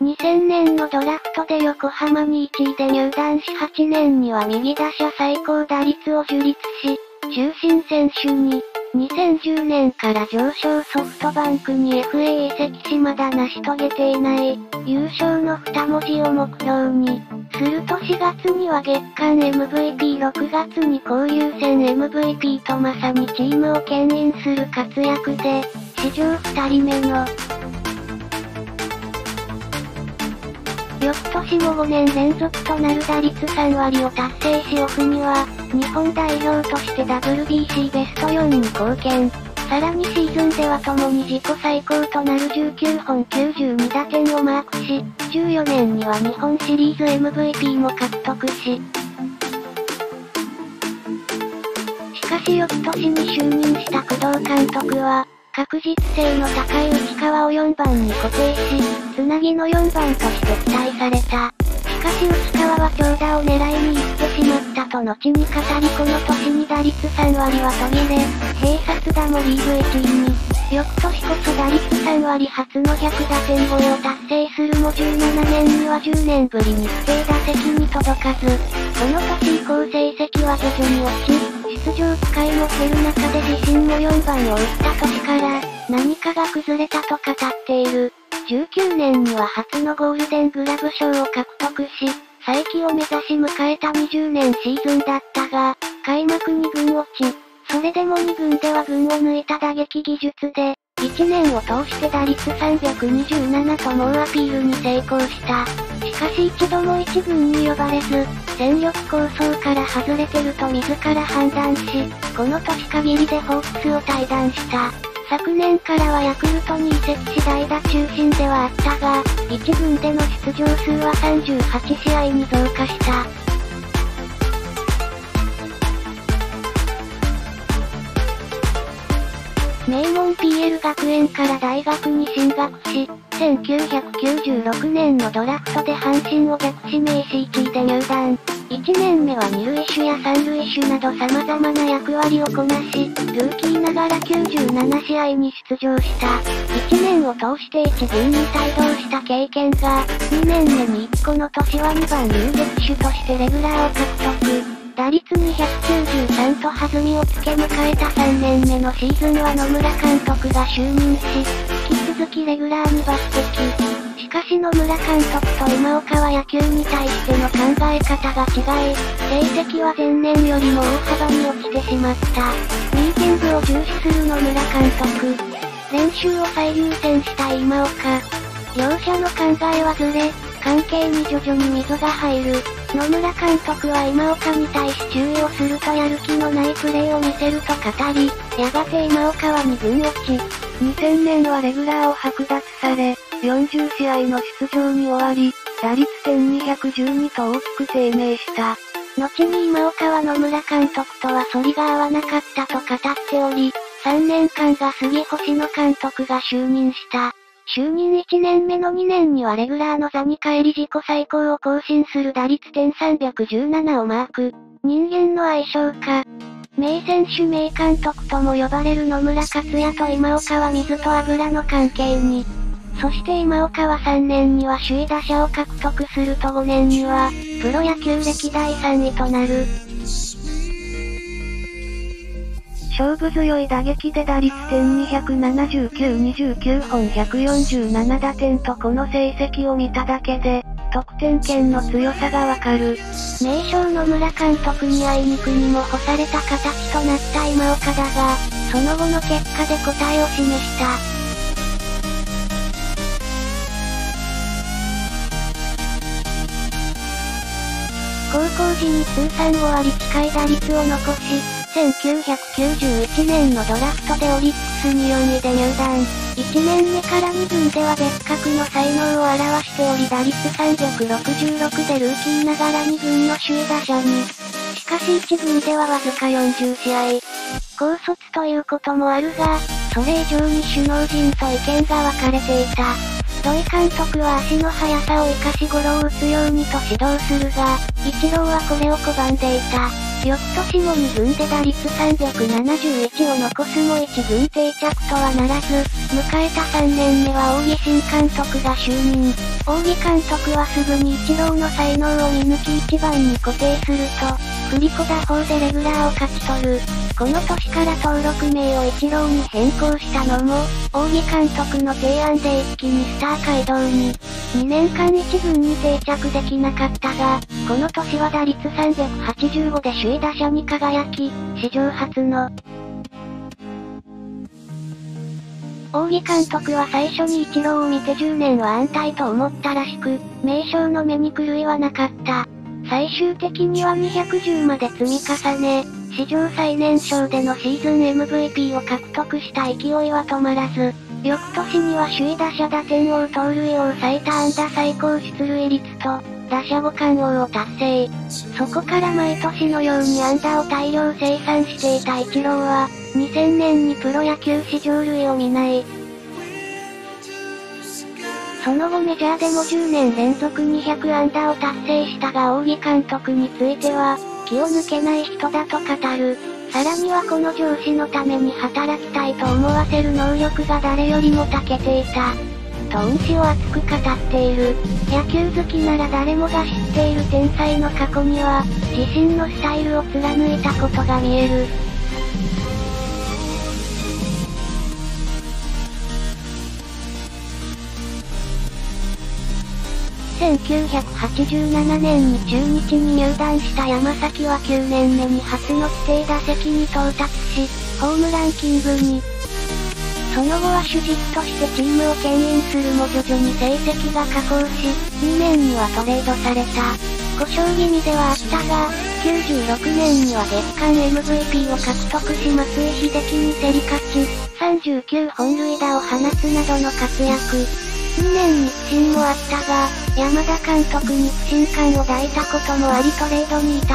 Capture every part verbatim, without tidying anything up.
にせんねんのドラフトで横浜にいちいで入団しはちねんには右打者最高打率を樹立し、中心選手に、にせんじゅうねんから上昇ソフトバンクに エフエー 移籍しまだ成し遂げていない、優勝のに文字を目標に、するとしがつには月間 エムブイピー、ろくがつに交流戦 エムブイピー とまさにチームを牽引する活躍で、史上ふたりめの、翌年もごねん連続となる打率さんわりを達成しオフには、日本代表として ダブリュービーシー ベストよんに貢献。さらにシーズンでは共に自己最高となるじゅうきゅうほんきゅうじゅうにだてんをマークし、じゅうよねんには日本シリーズ エムブイピー も獲得し、しかし翌年に就任した工藤監督は、確実性の高い内川をよんばんに固定し、つなぎのよんばんとして期待された。しかし内川は長打を狙いに行ってしまったと後に語りこの年に打率さんわりは途切れ、併殺打もリーグいちいに。翌年こそ打率さんわり初のひゃくだてん超えを達成するもじゅうななねんにはじゅうねんぶりに規定打席に届かず、その年以降成績は徐々に落ち、出場機会も減る中で自身もよんばんを打った年から、何かが崩れたと語っている。じゅうきゅうねんには初のゴールデングラブ賞を獲得し、再起を目指し迎えたにじゅうねんシーズンだったが、開幕に軍落ち、それでもに軍では群を抜いた打撃技術で、いちねんを通して打率さんびゃくにじゅうななと猛アピールに成功した。しかし一度もいち軍に呼ばれず、戦力構想から外れてると自ら判断し、この年限りでホークスを退団した。昨年からはヤクルトに移籍し代打中心ではあったが、いち軍での出場数はさんじゅうはちしあいに増加した。名門 ピーエル 学園から大学に進学し、せんきゅうひゃくきゅうじゅうろくねんのドラフトで阪神を逆指名しいちいで入団。いちねんめは二塁手や三塁手など様々な役割をこなし、ルーキーながらきゅうじゅうななしあいに出場した。いちねんを通していち軍に帯同した経験が、にねんめにこの年はにばん遊撃手としてレギュラーを獲得。打率にひゃくきゅうじゅうさんと弾みをつけ迎えたさんねんめのシーズンは野村監督が就任し、引き続きレギュラーに抜擢。しかし野村監督と今岡は野球に対しての考え方が違い、成績は前年よりも大幅に落ちてしまった。ミーティングを重視する野村監督。練習を最優先した今岡。両者の考えはずれ、関係に徐々に溝が入る。野村監督は今岡に対し注意をするとやる気のないプレーを見せると語り、やがて今岡はに軍落ち。にせんねんはレギュラーを剥奪され、よんじゅうしあいの出場に終わり、打率せんにひゃくじゅうにと大きく低迷した。後に今岡は野村監督とは反りが合わなかったと語っており、さんねんかんが過ぎ星野監督が就任した。就任いちねんめのにねんにはレギュラーの座に帰り自己最高を更新する打率さんびゃくじゅうななをマーク。人間の相性か。名選手名監督とも呼ばれる野村克也と今岡は水と油の関係に。そして今岡はさんねんには首位打者を獲得するとごねんには、プロ野球歴だいさんいとなる。勝負強い打撃で打率せんにひゃくななじゅうきゅう、にじゅうきゅうほんひゃくよんじゅうななだてんとこの成績を見ただけで、得点圏の強さがわかる。名将野村監督にあいにくにも干された形となった今岡だが、その後の結果で答えを示した。高校時に通算ごわり近い打率を残し、せんきゅうひゃくきゅうじゅういちねんのドラフトでオリックスによんいで入団。いちねんめからに軍では別格の才能を表しており打率さんびゃくろくじゅうろくでルーキーながらに軍の首位打者に。しかしいち軍ではわずかよんじゅうしあい。高卒ということもあるが、それ以上に首脳陣と意見が分かれていた。土井監督は足の速さを生かしゴロを打つようにと指導するが、イチローはこれを拒んでいた。 翌年もに軍で打率さんびゃくななじゅういちを残すもいち軍定着とはならず、迎えたさんねんめは仰木新監督が就任。仰木監督はすぐにイチローの才能を見抜きいちばんに固定すると、振り子打法でレギュラーを勝ち取る。この年から登録名をイチローに変更したのも、仰木監督の提案で一気にスター街道に。にねんかんいち軍に定着できなかったが、この年は打率さんびゃくはちじゅうごで首位打者に輝き、史上初の。仰木監督は最初にイチローを見てじゅうねんは安泰と思ったらしく、名将の目に狂いはなかった。最終的にはにひゃくじゅうまで積み重ね、史上最年少でのシーズン エムブイピー を獲得した勢いは止まらず、翌年には首位打者打点王盗塁王最多安打最高出塁率と、打者五冠王を達成。そこから毎年のように安打を大量生産していたイチローは、にせんねんにプロ野球史上類を見ない。その後メジャーでもじゅうねん連続にひゃく安打を達成したが仰木監督については、気を抜けない人だと語る。さらにはこの上司のために働きたいと思わせる能力が誰よりも長けていた。と恩師を熱く語っている。野球好きなら誰もが知っている天才の過去には、自身のスタイルを貫いたことが見える。せんきゅうひゃくはちじゅうななねんに中日に入団した山崎はきゅうねんめに初の規定打席に到達し、ホームランキングに。その後は主軸としてチームを牽引するも徐々に成績が下降し、にねんにはトレードされた。故障気味ではあったが、きゅうじゅうろくねんには月間 エムブイピー を獲得し松井秀喜に競り勝ち、さんじゅうきゅうほん塁打を放つなどの活躍。にねんに不振もあったが、山田監督に不信感を抱いたこともありトレードに至った。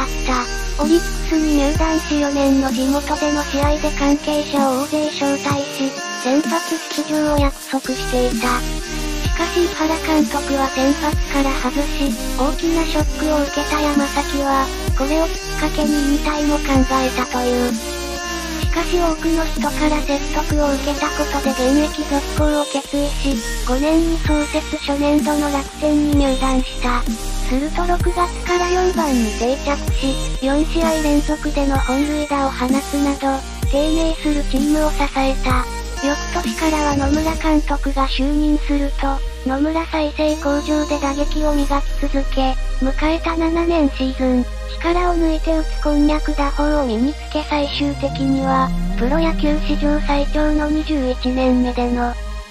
オリックスに入団しよねんの地元での試合で関係者を大勢招待し、先発出場を約束していた。しかし井原監督は先発から外し、大きなショックを受けた山崎は、これをきっかけに引退も考えたという。しかし多くの人から説得を受けたことで現役続行を決意し、ごねんに創設初年度の楽天に入団した。するとろくがつからよんばんに定着し、よんしあい連続での本塁打を放つなど、低迷するチームを支えた。翌年からは野村監督が就任すると、野村再生工場で打撃を磨き続け、迎えたななねんシーズン、力を抜いて打つこんにゃく打法を身につけ最終的には、プロ野球史上最長のにじゅういちねんめでの。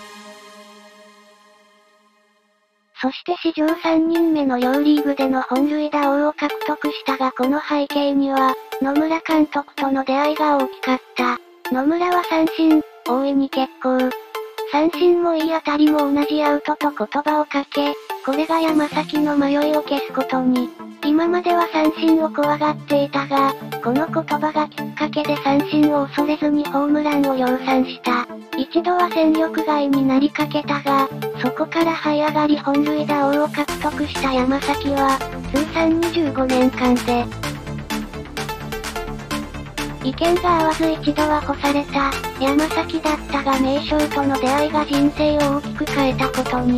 そして史上さんにんめの両リーグでの本塁打王を獲得したがこの背景には、野村監督との出会いが大きかった。野村は三振、大いに結構。三振もいい当たりも同じアウトと言葉をかけ、これが山崎の迷いを消すことに。今までは三振を怖がっていたが、この言葉がきっかけで三振を恐れずにホームランを量産した。一度は戦力外になりかけたが、そこから這い上がり本塁打王を獲得した山崎は、通算にじゅうごねんかんで、意見が合わず一度は干された、山崎だったが名将との出会いが人生を大きく変えたことに。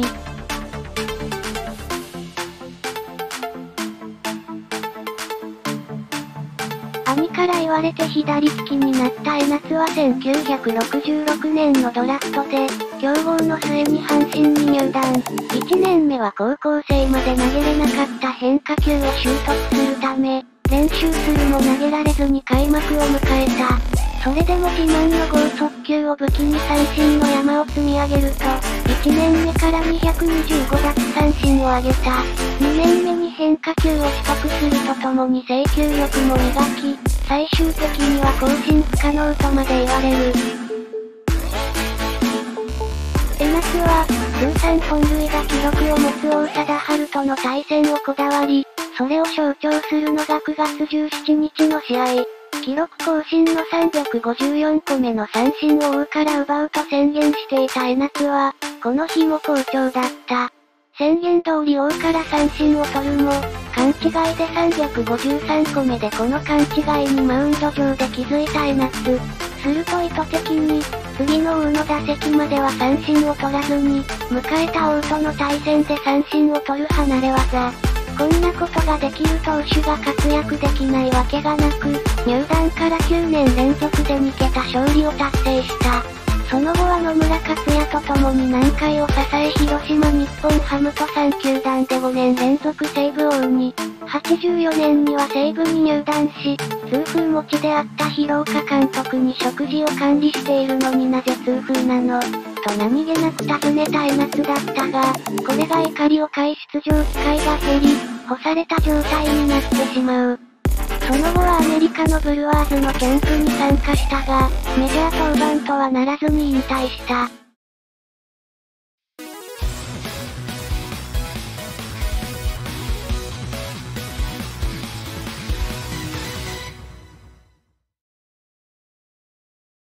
兄から言われて左利きになった江夏はせんきゅうひゃくろくじゅうろくねんのドラフトで、強豪の末に阪神に入団。いちねんめは高校生まで投げれなかった変化球を習得するため、練習するも投げられずに開幕を迎えた。それでも自慢の剛速球を武器に三振の山を積み上げると、いちねんめからにひゃくにじゅうご奪三振を挙げた。にねんめに変化球を取得するとともに制球力も磨き、最終的には更新不可能とまで言われる。江夏は、通算本塁打記録を持つ王貞治との対戦をこだわり、それを象徴するのがくがつじゅうしちにちの試合。記録更新のさんびゃくごじゅうよんこめの三振を王から奪うと宣言していた江夏は、この日も好調だった。 宣言通り王から三振を取るも、勘違いでさんびゃくごじゅうさんこめでこの勘違いにマウンド上で気づいた江夏。すると意図的に、次の王の打席までは三振を取らずに、迎えた王との対戦で三振を取る離れ技。こんなことができる投手が活躍できないわけがなく、入団からきゅうねん連続でにけた勝利を達成した。その後は野村克也と共に南海を支え広島日本ハムとさん球団でごねん連続西武王に、はちじゅうよねんには西武に入団し、痛風持ちであった廣岡監督に食事を管理しているのになぜ痛風なのと何気なく尋ねた江夏だったが、これが怒りを買い出場機会が減り、干された状態になってしまう。その後はアメリカのブルワーズのキャンプに参加したが、メジャー登板とはならずに引退した。